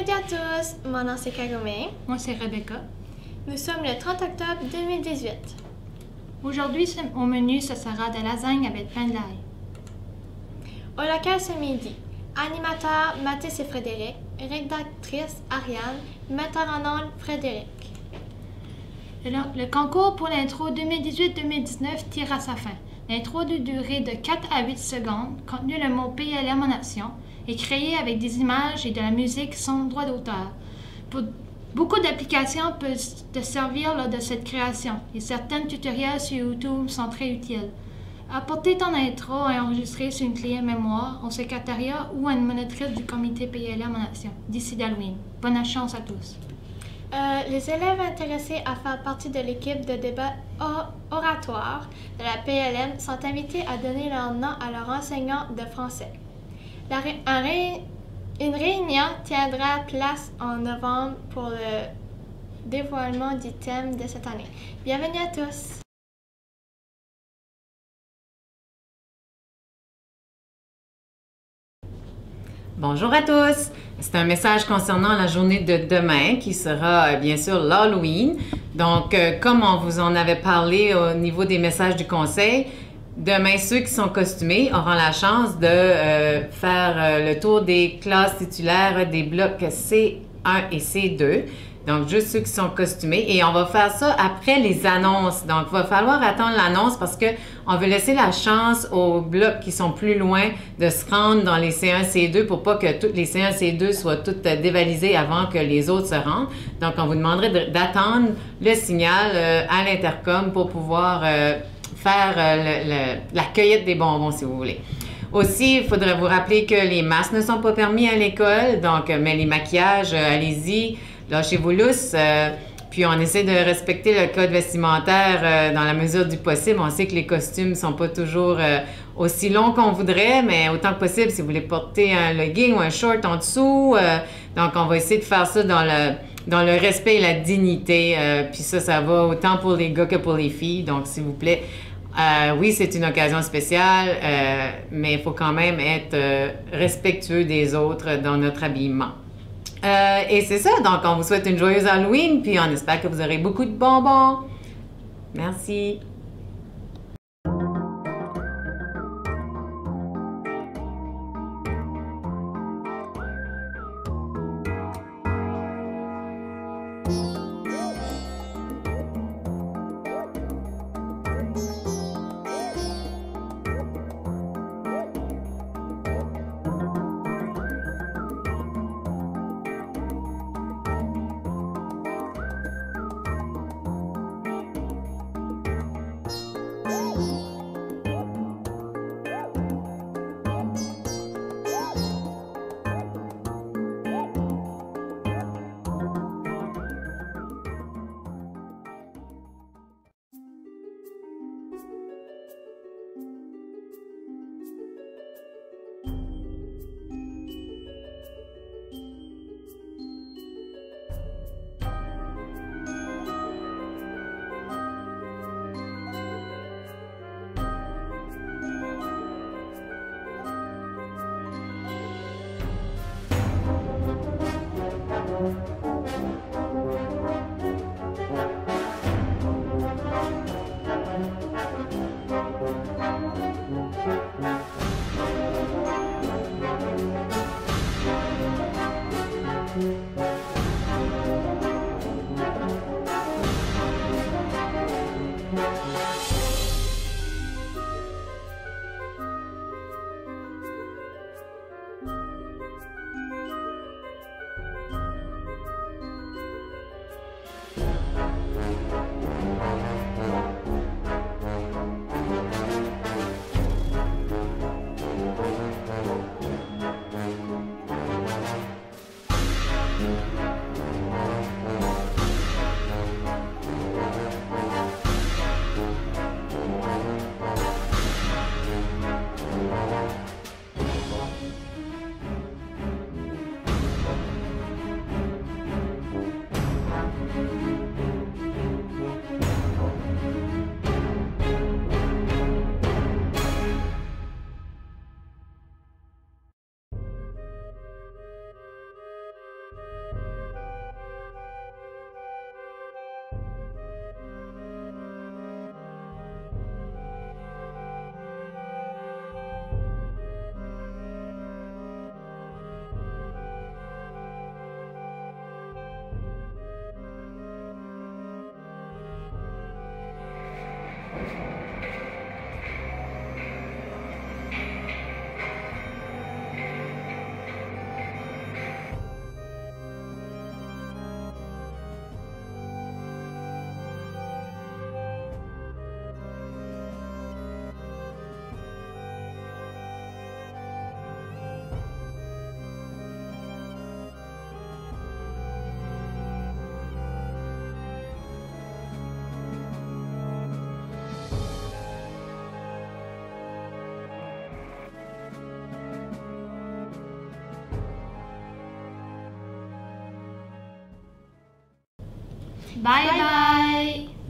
Après-midi à tous, mon nom c'est Kagome. Moi, c'est Rebecca. Nous sommes le 30 octobre 2018. Aujourd'hui, au menu, ce sera de la lasagne avec pain de l'ail. Au local ce midi, animateur Mathis et Frédéric, rédactrice Ariane, metteur en ondes Frédéric. Le concours pour l'intro 2018-2019 tire à sa fin. L'intro de durée de 4 à 8 secondes, contenu le mot PLM en action, est créé avec des images et de la musique sans droit d'auteur. Beaucoup d'applications peuvent te servir lors de cette création et certains tutoriels sur YouTube sont très utiles. Apportez ton intro et enregistrer sur une clé mémoire, au secrétariat ou à une monitrice du comité PLM en action d'ici d'Halloween. Bonne chance à tous. Les élèves intéressés à faire partie de l'équipe de débat oratoire de la PLM sont invités à donner leur nom à leur enseignant de français. Une réunion tiendra place en novembre pour le dévoilement du thème de cette année. Bienvenue à tous! Bonjour à tous! C'est un message concernant la journée de demain qui sera bien sûr l'Halloween. Donc, comme on vous en avait parlé au niveau des messages du conseil, demain, ceux qui sont costumés auront la chance de faire le tour des classes titulaires des blocs C1 et C2. Donc, juste ceux qui sont costumés. Et on va faire ça après les annonces. Donc, il va falloir attendre l'annonce parce qu'on veut laisser la chance aux blocs qui sont plus loin de se rendre dans les C1, C2 pour pas que toutes les C1, C2 soient toutes dévalisées avant que les autres se rendent. Donc, on vous demanderait d'attendre le signal à l'intercom pour pouvoir faire la cueillette des bonbons, si vous voulez. Aussi, il faudrait vous rappeler que les masques ne sont pas permis à l'école. Donc, mais les maquillages, allez-y. Lâchez-vous lousse, puis on essaie de respecter le code vestimentaire dans la mesure du possible. On sait que les costumes ne sont pas toujours aussi longs qu'on voudrait, mais autant que possible, si vous voulez porter un legging ou un short en dessous, donc on va essayer de faire ça dans le respect et la dignité. Puis ça va autant pour les gars que pour les filles, donc s'il vous plaît. Oui, c'est une occasion spéciale, mais il faut quand même être respectueux des autres dans notre habillement. Et c'est ça, donc on vous souhaite une joyeuse Halloween, puis on espère que vous aurez beaucoup de bonbons. Merci. Bye bye!